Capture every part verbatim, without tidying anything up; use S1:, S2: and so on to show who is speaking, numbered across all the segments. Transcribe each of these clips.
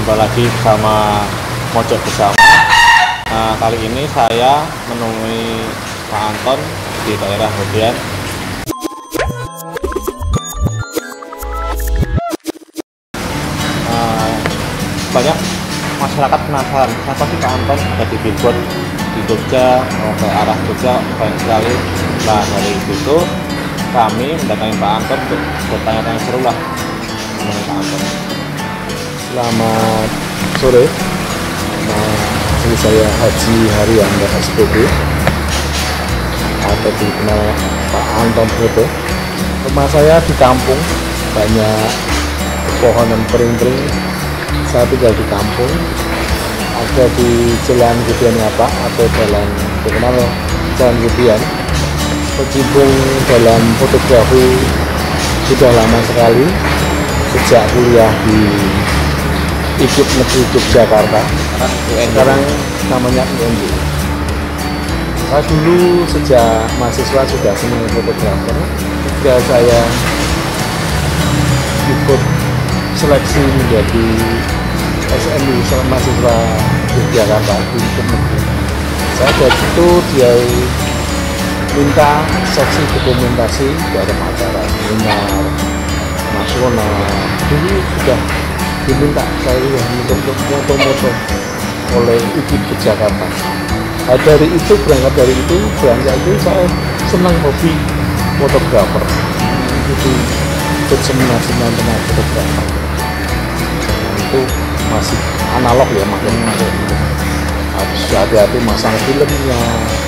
S1: Jumpa lagi bersama Mojok Bersama. Nah, kali ini saya menemui Pak Anton di daerah Hodian. Nah, banyak masyarakat penasaran siapa sih Pak Anton, ada di billboard di Jogja, mau ke arah Jogja banyak sekali. Nah, dari situ kami mendatangi Pak Anton untuk bertanya-tanya seru lah mengenai Pak Anton.
S2: Selamat sore, nama saya Haji Haryanda S P B atau dikenal Pak Anton Foto. Rumah saya di kampung, banyak pepohonan pering-pering. Saya tinggal di kampung, ada di Jalan Gudian apa atau jalan dikenal Jalan Gudian. Berkecimpung dalam fotografi sudah lama sekali, sejak kuliah di I K I P Negeri Yogyakarta, sekarang namanya U N Y. Saya dulu sejak mahasiswa sudah senang fotografer. Ketika saya ikut seleksi menjadi S M I mahasiswa Yogyakarta di I K I P Negeri, saya dari situ dia minta seksi dokumentasi dari acara seminar nasional. Dulu sudah diminta saya untuk foto-foto oleh I K I P Jakarta. Nah, dari itu berangkat dari itu berangkat itu saya senang hobi fotografer. Itu ikut seminar-seminar tentang fotografer. Nah, itu masih analog ya, makanya harus hati-hati masang filmnya,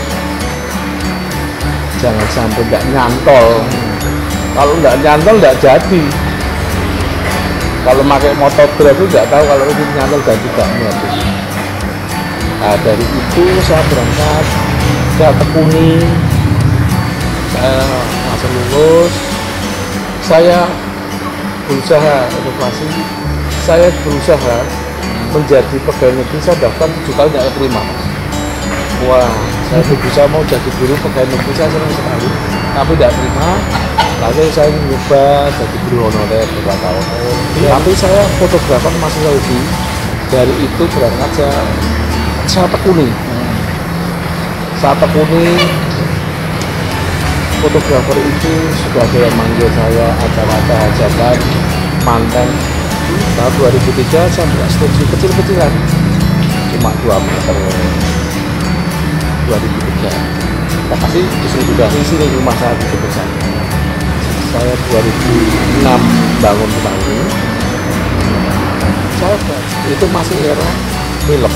S2: jangan sampai nggak nyantol. Kalau nggak nyantol nggak jadi. Kalau pakai motograf itu nggak tahu kalau itu nyantol dan tidaknya. Nah, dari itu saya berangkat, saya tekuni, saya masuk lulus, saya berusaha inovasi, saya berusaha menjadi pegawai negeri. Saya daftar tujuh kali nggak terima. Wah, saya berusaha mau jadi guru pegawai negeri, saya senang sekali, tapi tidak terima. Lalu saya nyoba jadi guru honorer beberapa tahun. Ya. Tapi saya fotografer masih hobi. Dari itu berangkat saya saya tekuni. Saya tekuni fotografer itu sudah ada yang manggil saya acara-acara hajatan, manten. Tahun dua ribu tiga saya buat studio kecil-kecilan, cuma dua meter. dua ribu tiga. Kita kasih sudah di sini rumah saya di Jogja. Saya dua ribu enam bangun rumah ini. Saya itu masih era film.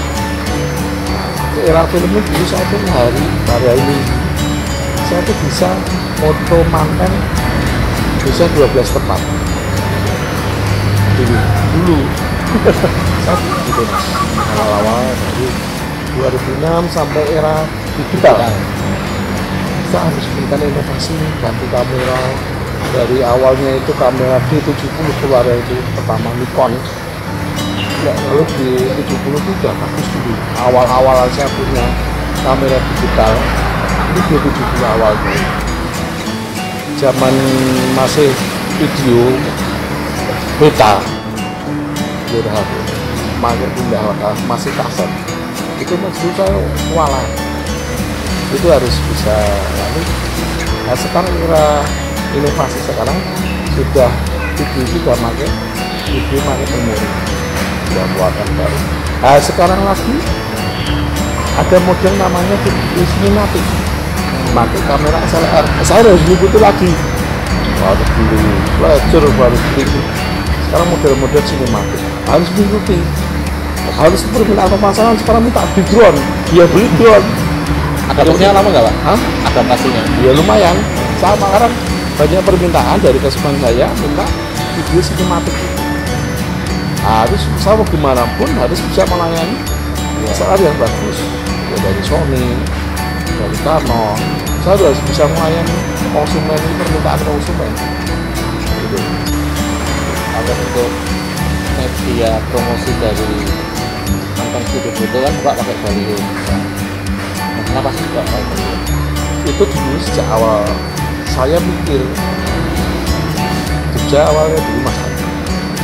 S2: Era film itu dulu saya tuh hari hari ini saya tuh bisa foto manten bisa dua belas tempat. Dulu, dulu. Saya gitu mas. Awal-awal dari dua ribu enam sampai era digital. Kita harus berikan inovasi, ganti kamera. Dari awalnya itu kamera D tujuh puluh keluar itu pertama Nikon. Ya, lalu di tujuh puluh itu udah bagus dulu. Awal-awal saya punya kamera digital itu D tujuh puluh awalnya. Zaman masih video beta, udah pakai pindah masih kaset. Itu maksud saya kualat. Itu harus bisa. Lalu nah sekarang era inovasi sekarang sudah video sudah pakai video pakai memori, sudah buatan baru. Nah sekarang lagi ada model namanya video sinematik, pakai kamera S L R. Saya harus butuh lagi, harus dulu belajar baru begitu. Sekarang model-model sinematik harus diikuti, harus permintaan pemasaran sekarang minta di drone, dia beli drone.
S1: Adaptasinya lama nggak Pak?
S2: Hah?
S1: Adaptasinya?
S2: Ya lumayan. Saya sekarang banyak permintaan dari customer saya minta video sinematik. Harus saya mau gimana pun harus bisa melayani S L R yang bagus. Ya, dari Sony, dari Canon. Saya harus bisa melayani konsumen, permintaan konsumen. Gitu.
S1: Ada untuk media promosi dari Anton Studio Foto kan Pak pakai baliho. Kenapa sih Pak pakai baliho?
S2: Itu dulu sejak awal saya mikir Jogja awalnya dulu Mas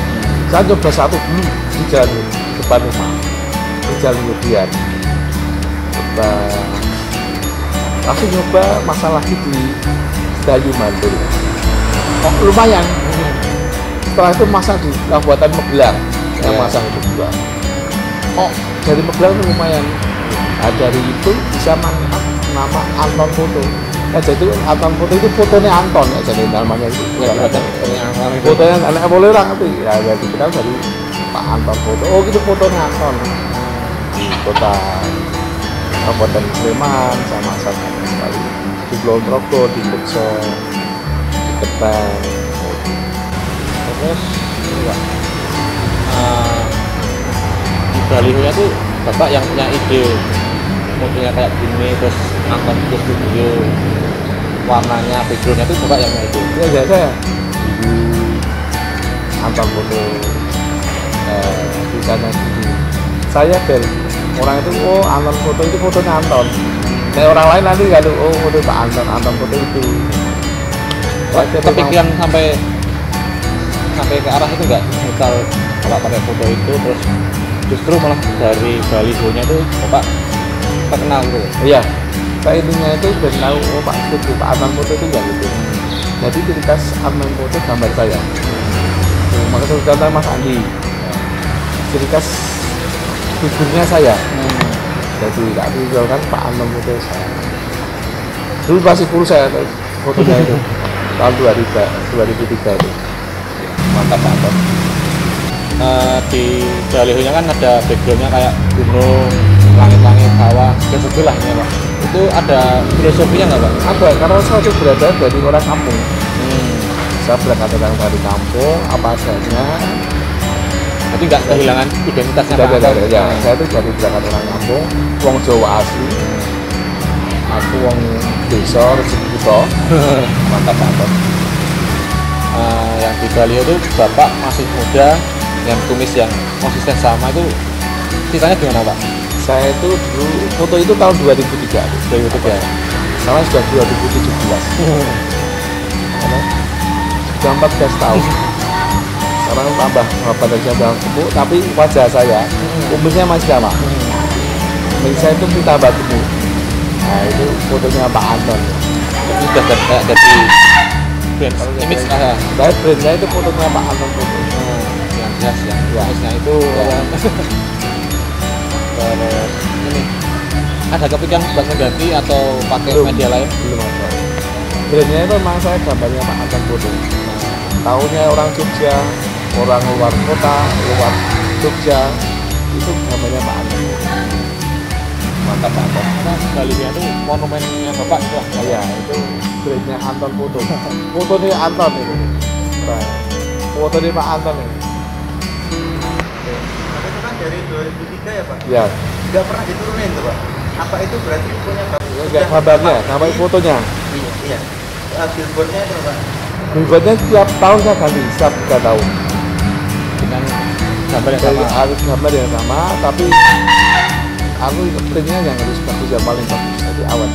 S2: Saya coba satu dulu di jalan depan rumah, di jalan Yudian. Coba langsung nyoba masalah lagi di Dayu Mantul. Oh lumayan. Setelah itu masak di Kabupaten Magelang, yang
S1: Ya.
S2: masak itu juga. Oh dari Magelang itu lumayan. Nah, dari itu bisa mangkat nama Anton Foto. Nah, jadi Anton Foto itu fotonya Anton ya, jadi namanya itu.
S1: Ya,
S2: Bukan
S1: ada
S2: ada.
S1: yang orang itu.
S2: Fotonya anak boleh orang itu. Ya, jadi kita dari Pak Anton Foto. Oh, itu fotonya Anton di kota Kabupaten Sleman sama sama sekali di Pulau Trogo, di Bekso, di Keteng.
S1: Terus ya, uh, di balihonya tuh bapak yang punya ide modelnya kayak gini, terus angkat ke studio, warnanya, backgroundnya tuh bapak yang punya ide.
S2: Ya, ya saya ibu Anton Foto eh, di sana sini. Saya bel orang itu oh Anton Foto itu fotonya Anton. Nah, orang lain nanti nggak tahu oh foto Pak Anton, Anton Foto itu. Saya
S1: Kepikiran sampai sampai ke arah itu enggak, misal bapak pakai foto itu terus justru malah dari balihonya tuh bapak terkenal gitu.
S2: iya, saya intinya itu biar tahu oh Pak itu Pak Anton Foto itu ya gitu. Jadi ketika Anton Foto gambar saya. Tuh, maka contohnya Mas Andi. Ketika figurnya saya. Jadi tak kan Pak Anton Foto saya. Dulu masih full saya fotonya itu tahun dua ribu tiga itu.
S1: Mantap mantap. Uh, di balihonya kan ada backgroundnya kayak gunung, langit-langit, sawah, dan sebelahnya pak. Itu ada filosofinya nggak pak?
S2: Ada, karena saya itu berada dari orang kampung.
S1: Hmm.
S2: Saya berangkat dari kampung, apa adanya.
S1: Jadi nggak kehilangan identitasnya
S2: Tidak,
S1: pak?
S2: tidak, tidak. Ya, saya itu dari berangkat orang kampung, wong Jawa asli. Aku wong desa rezeki kita.
S1: Mantap mantap. Uh, yang di Bali itu bapak masih muda, yang tumis yang konsisten sama itu ceritanya gimana pak?
S2: Saya itu dulu foto itu tahun dua ribu tiga.
S1: dua ribu tiga.
S2: Sekarang sudah dua ribu tujuh belas. Karena sudah empat belas tahun. Sekarang tambah badan saya sudah gemuk, tapi wajah saya kumisnya masih sama. Kumis saya itu kita batu. Nah itu fotonya Pak Anton.
S1: Itu udah kayak kayak jadi brand image ah.
S2: Saya brandnya itu fotonya Pak Anton Foto.
S1: Oh, yang jelas yang
S2: Ya.
S1: image-nya itu
S2: Ya.
S1: ya. Terus ini ada kepikiran buat mengganti atau pakai
S2: Belum.
S1: media lain?
S2: Belum ada. Brandnya itu memang saya gambarnya Pak Anton Foto. Tahunya orang Jogja, orang luar kota, luar Jogja, itu gambarnya Pak Anton.
S1: Mantap mantap. Karena Balinya itu monumennya bapak itu. ah.
S2: Iya, itu brandnya Anton Foto. Fotonya Anton itu. Nah, fotonya Pak Anton ini.
S3: Tapi itu kan dari dua ribu tiga ya Pak?
S2: Ya,
S3: Nggak pernah diturunin tuh Pak? Apa itu berarti punya Bapak?
S2: enggak kabarnya, gambar fotonya.
S3: Iya, iya. Uh, billboardnya itu Pak?
S2: Billboardnya tiap tahun saya ganti, setiap tiga tahun.
S1: Dengan gambar yang
S2: Dari
S1: sama.
S2: harus gambar yang sama, tapi aku printnya yang harus bagus, yang paling bagus. Jadi awan.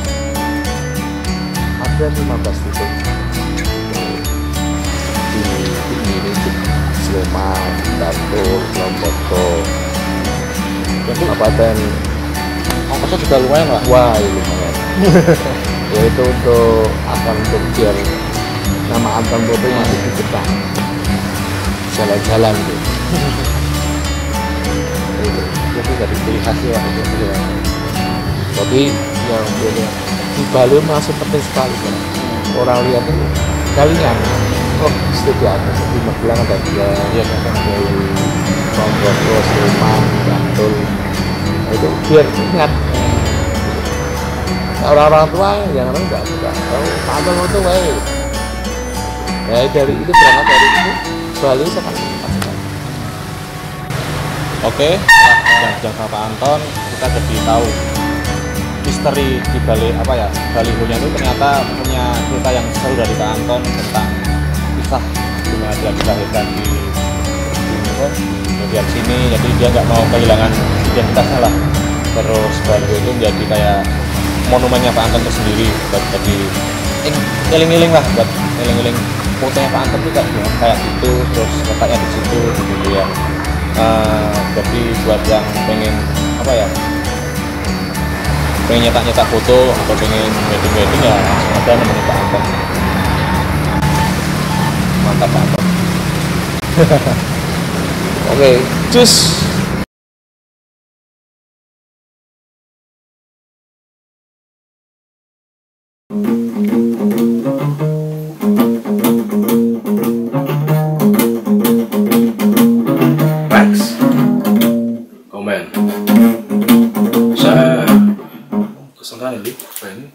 S2: Ada lima belas titik. Di ini di Sleman, Bantul, Lombok,
S1: Itu
S2: Kabupaten.
S1: ongkosnya juga lumayan pak.
S2: Wah, ini lumayan. Yaitu untuk akan untuk biar nama Anton Foto masih dikenal. Jalan-jalan gitu. Itu.
S1: Jadi dari ciri khasnya pak itu. Ya.
S2: Tapi yang beda di Bali masih penting sekali kan. Orang lihat itu kalinya oh studio ada di Magelang ada dia
S1: Iya kan.
S2: dari Lombok, Sleman, Bantul. Nah, itu biar ingat orang-orang tua yang orang nggak suka tahu Anton Foto baik. Ya dari itu berangkat dari itu Bali sekarang.
S1: Oke, setelah bincang sama Pak Anton, kita jadi tahu misteri di balik apa ya balihonya itu ternyata punya cerita yang seru dari Pak Anton tentang kisah gimana dia dilahirkan di bagian sini, jadi dia nggak mau kehilangan identitasnya lah. Terus baliho itu menjadi kayak monumennya Pak Anton itu sendiri, buat jadi eling-eling lah, buat eling-eling fotonya Pak Anton juga ya, kayak gitu, terus letaknya di situ gitu ya. Uh, jadi buat yang pengen apa ya, pengen nyetak-nyetak foto atau pengen wedding-wedding ya langsung aja nemenin Pak Anton. Mantap Pak Anton.
S2: Oke, cus.
S4: Max, komen. Saya kesenggan ini, apa ini?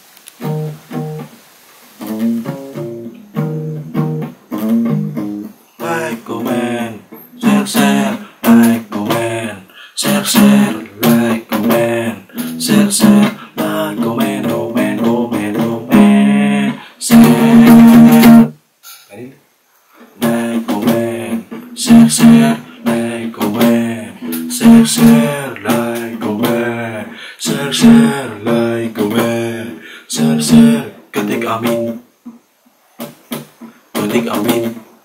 S4: Like, komen, share, share, like, komen, share, share, like, komen, share, share, like, komen, komen, komen, komen, share. Ini, like, komen, share, share, like, komen, share, share, like, komen, share, share, like, komen, share, share, ketik amin, ketik amin.